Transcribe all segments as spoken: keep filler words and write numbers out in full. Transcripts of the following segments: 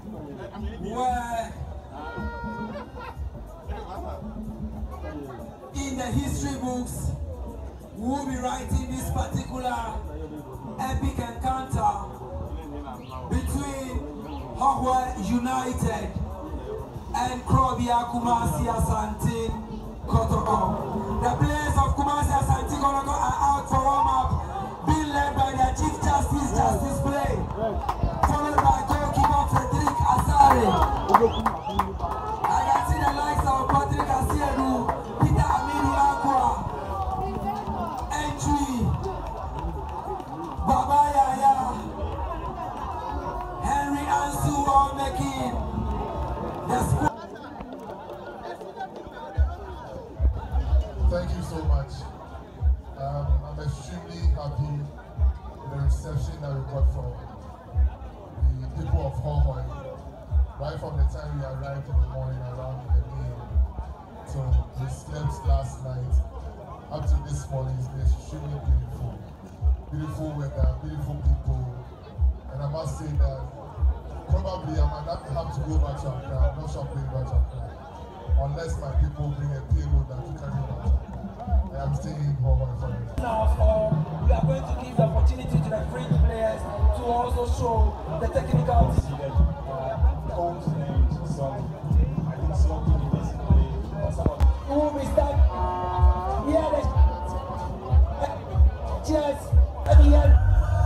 where in the history books we will be writing this particular epic encounter between Hogwa United and Krobia Kumasi Asante Kotoko. The players of Kumasi Asante Kotoko are out for warm-up, being led by their Chief Justice, Justice Play, followed by goalkeeper Frederick Asare. I can see the likes of Patrick Asieru, Peter Aminu Aqua, Entry, Baba Yaya, Henry Ansu are making the squad. Thank you so much. Um, I'm extremely happy with the reception that we got from the people of Hohoe. Right from the time we arrived in the morning around the game, so we slept last night up to this morning. It's been extremely beautiful. Beautiful weather, beautiful people, and I must say that probably I might not have to go back to Accra. I'm not sure I'm going back to Accra unless my people bring a payload that will carry back to Accra. I am staying in Hohoe for it. Now, uh, we are going to give the opportunity to the fringe players to also show the technical. Coach and some, I think some people basically, or some of who will be start here the cheers at the end.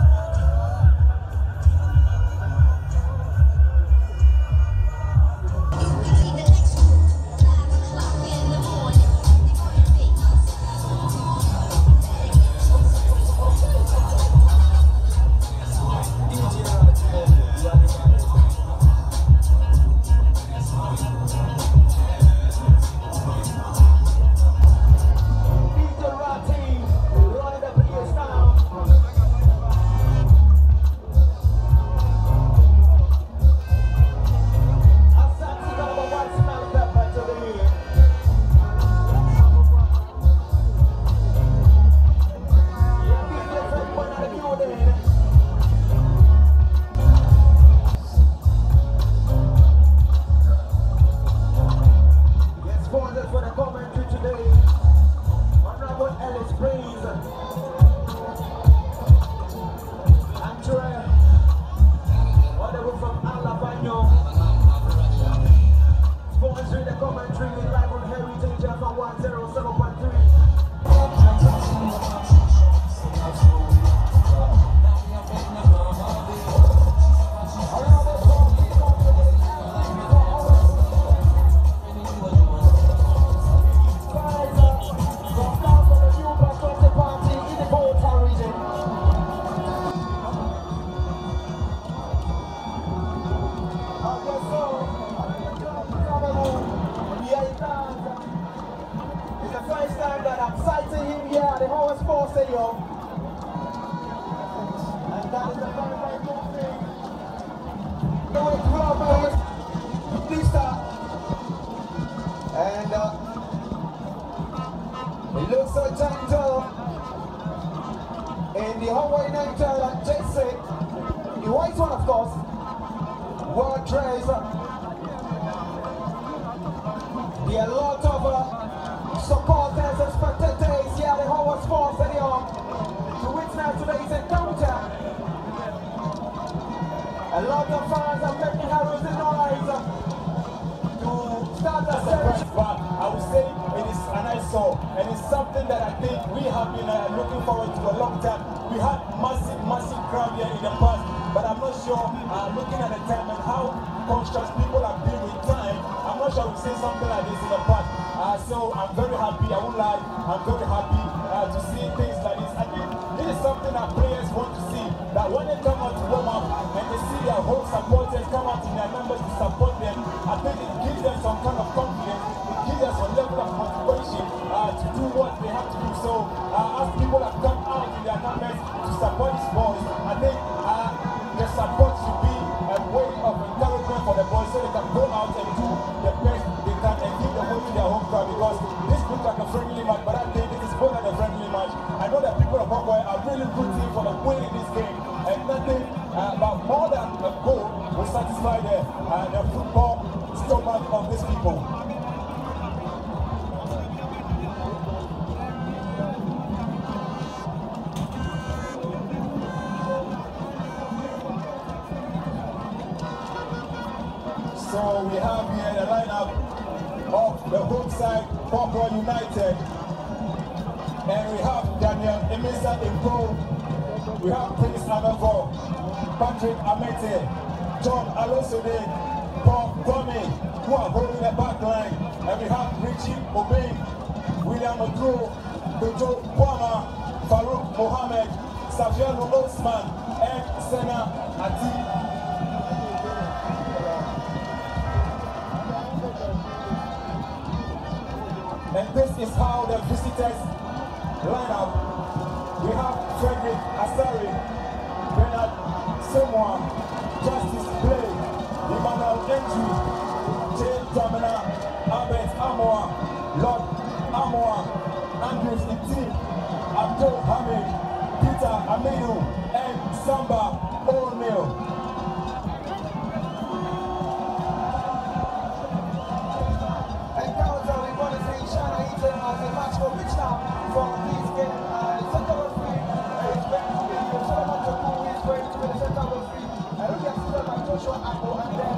And uh, it looks so gentle in the Hawaii Nighter jersey, the white one of course, well dressed. There are a lot of uh, supporters and spectators here at the Hawaii Sports Stadium to witness today's encounter. A lot of fans are making harrows and noise to start the search. But I would say it is an eyesore, and it's something that I think we have been uh, looking forward to a long time. We had massive, massive crowd here in the past, but I'm not sure, uh, looking at the time and how conscious people have been with time, I'm not sure we've seen something like this in the past. Uh, so I'm very happy, I won't lie, I'm very happy uh, to see things like this. I think this is something that players want to see, that when they come out to warm up and they see their whole supporters come out in their numbers to support them, I think it gives them some kind of confidence, it gives us a level of motivation uh, to do what they have to do. So uh, as people have come out in their numbers to support these boys, I think uh, the support should be a way of encouragement for the boys so they can go out and do the best they can and give the whole to their home crowd, because this looks like a friendly match, but I think this is more than a friendly match. I know that people of Hawaii are really rooting for the win in this game, and nothing uh, but more than a goal will satisfy the, uh, the football stomach of these people. So we have here the lineup of the home side, Hawkway United. And we have Daniel Emisa in goal. We have Prince Amevo, Patrick Amete, John Alosode, Paul Tommy, who are holding the back line. And we have Richie Obey, William McGrew, Dojo Kwama, Farouk Mohammed, Safiano Osman, and Sena Ati. And this is how the visitors line up. We have Frederick Asari, Bernard Semwa, Justice Blake, Emmanuel Entry, Jay Tamina, Albert Amoa, Lord Amoa, Andrews Iti, Abdul Hamid, Peter Aminu, and Samba O'Neill. From this game, uh, the center of three is going to be Solomon Toku, who is going to be the center of three. I look at Susan by Joshua Apple, and then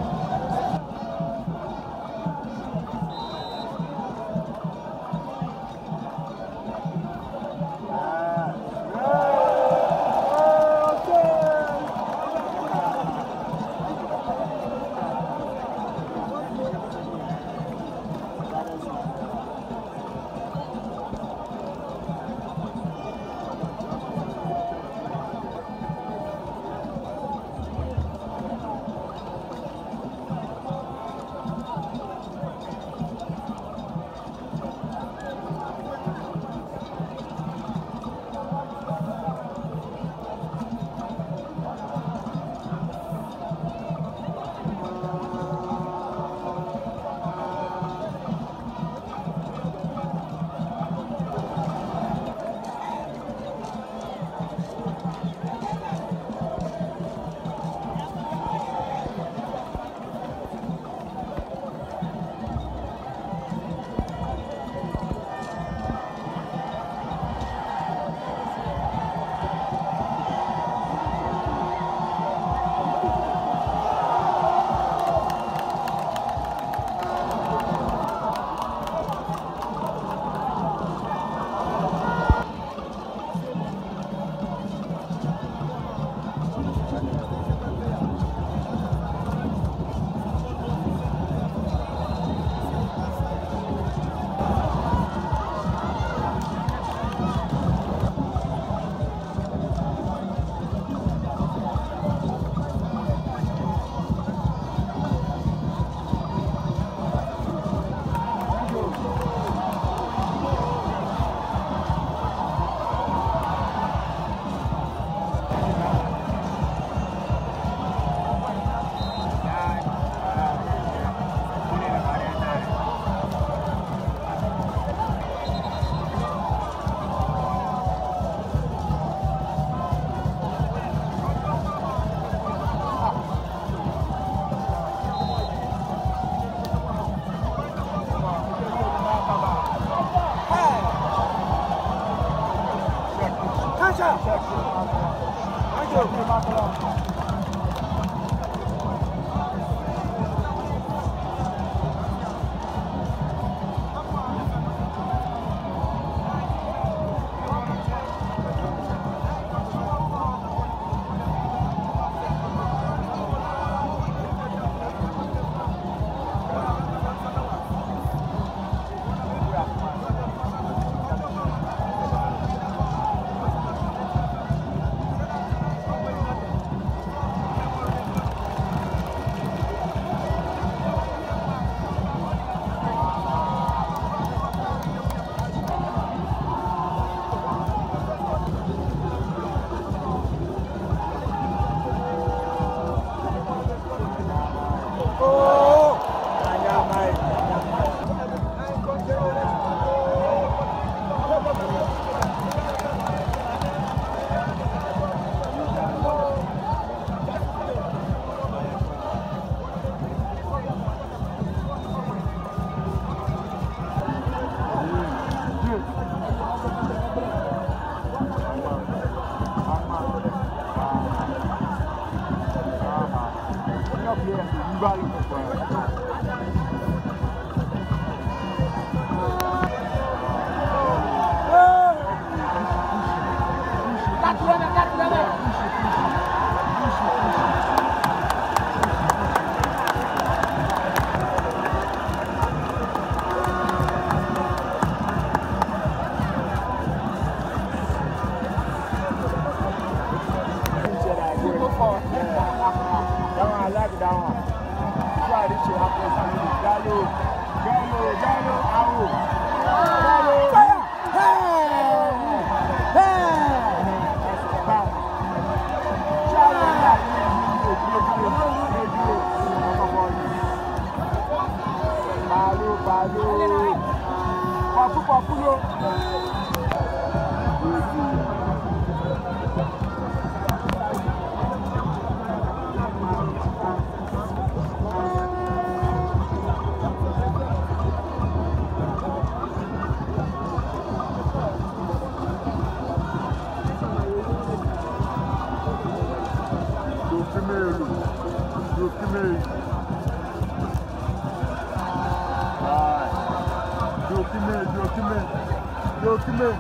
filmer.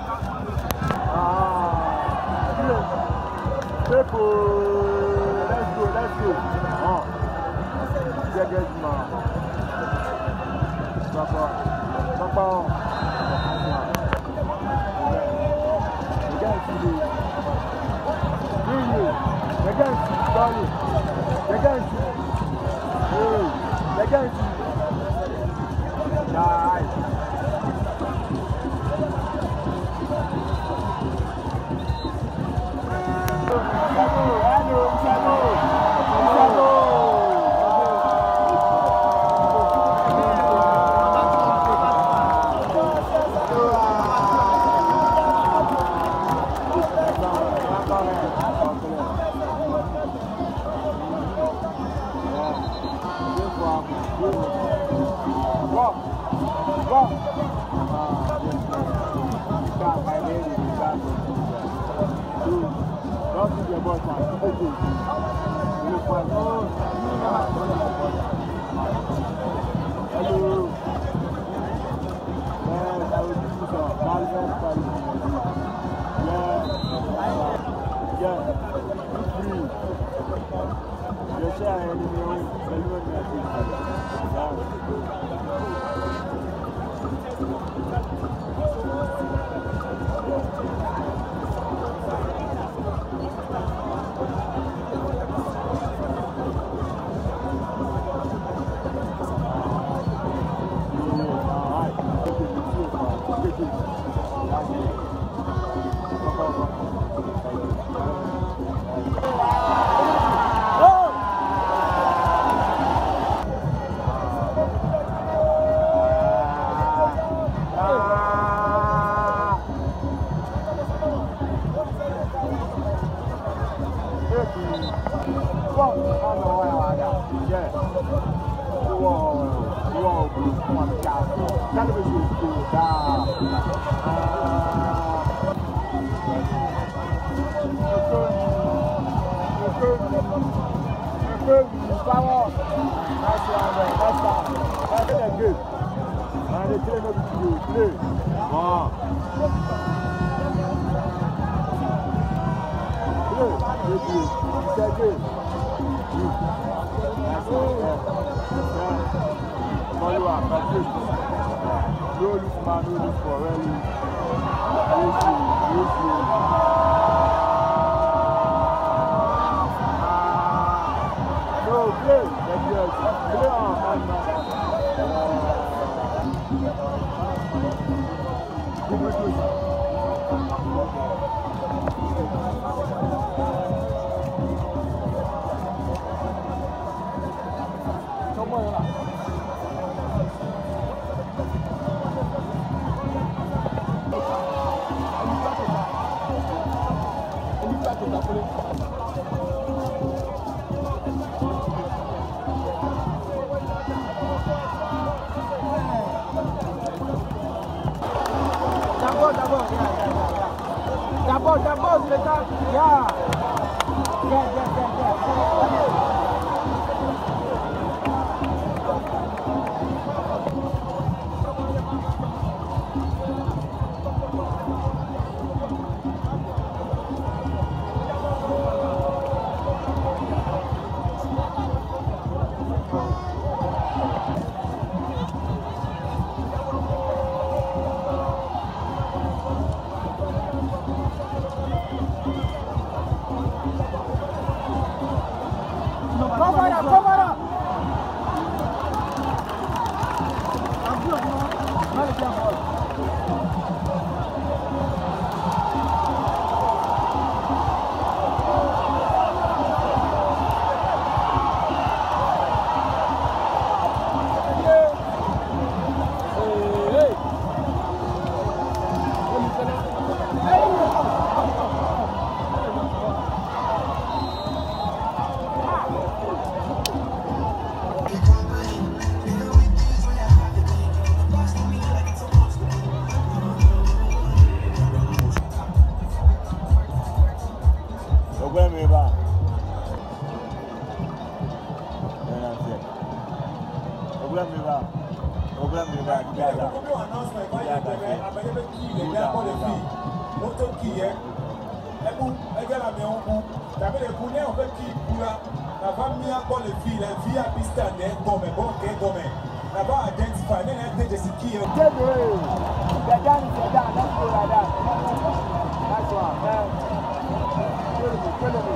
Ah, c'est pour... Let's go, let's go. Oh, dégagement. Papa, papa. Les gars, ici. Oui, oui. Les gars, ici. Sorry. Les gars, ici. Oui. Les gars, ici. Nice. encore les filles. Moto qui est. Et vous, égale à mes ombres. T'avais les poulets en fait qui pour la. La femme mis encore les filles, les filles à piste à l'air, comme bon, qu'est comme. La va identifier, elle est de ce qui est. They're done, they're done, let's go like that. That's one, man. Kill me, kill me.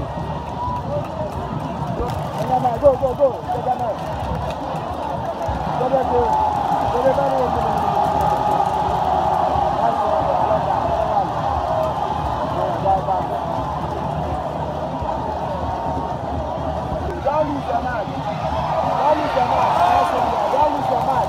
Go, go, go, go. Go, go, go. Go, go, go. Go, go, go. That's one, I love that. Yeah, go, go. Don't lose your mind. Don't lose your mind. Don't lose your mind.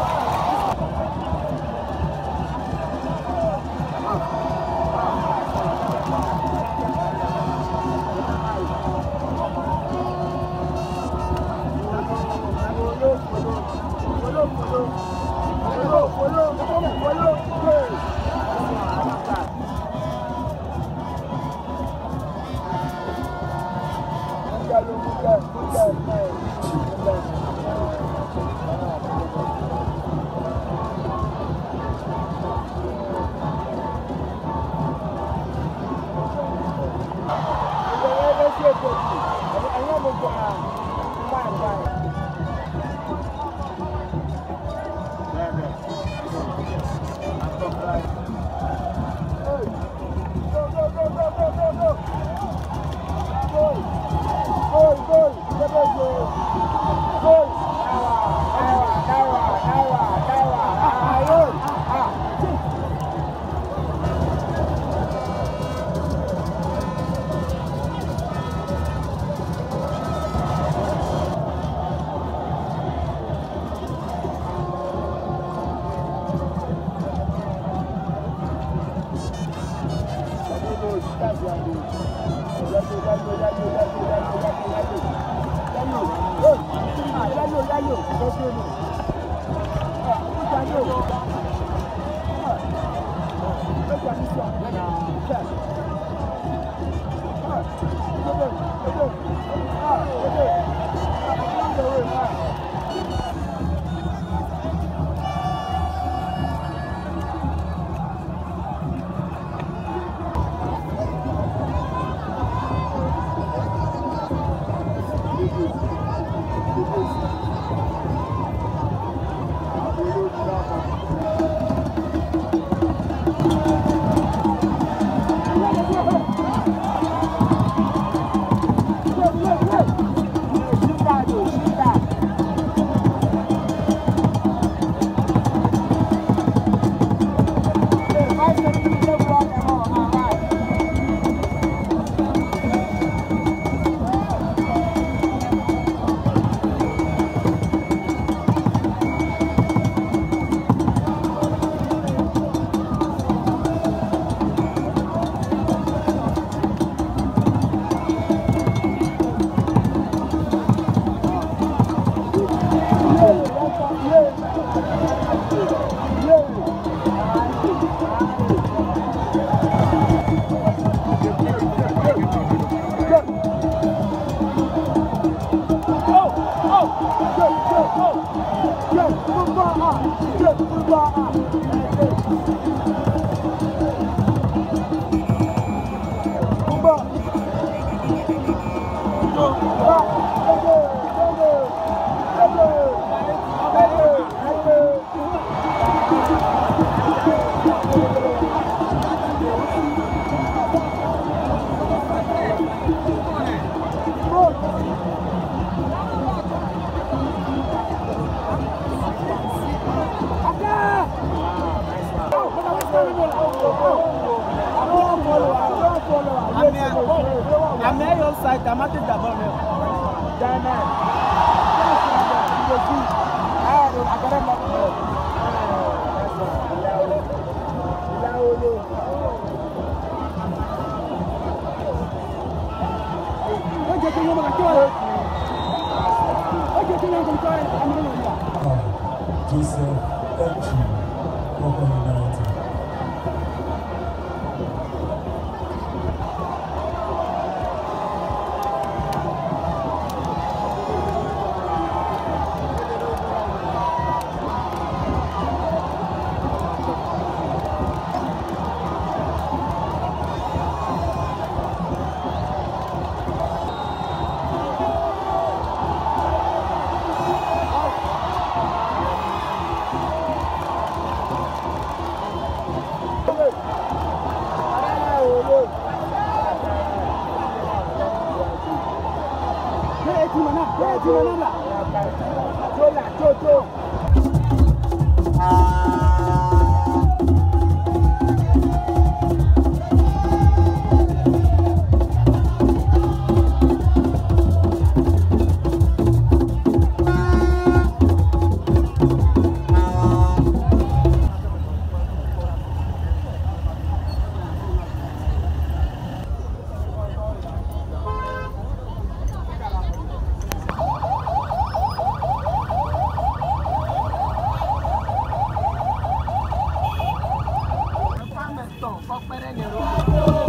I'm here outside, I'm at the double. Joseph Echi, Open United. Fuck,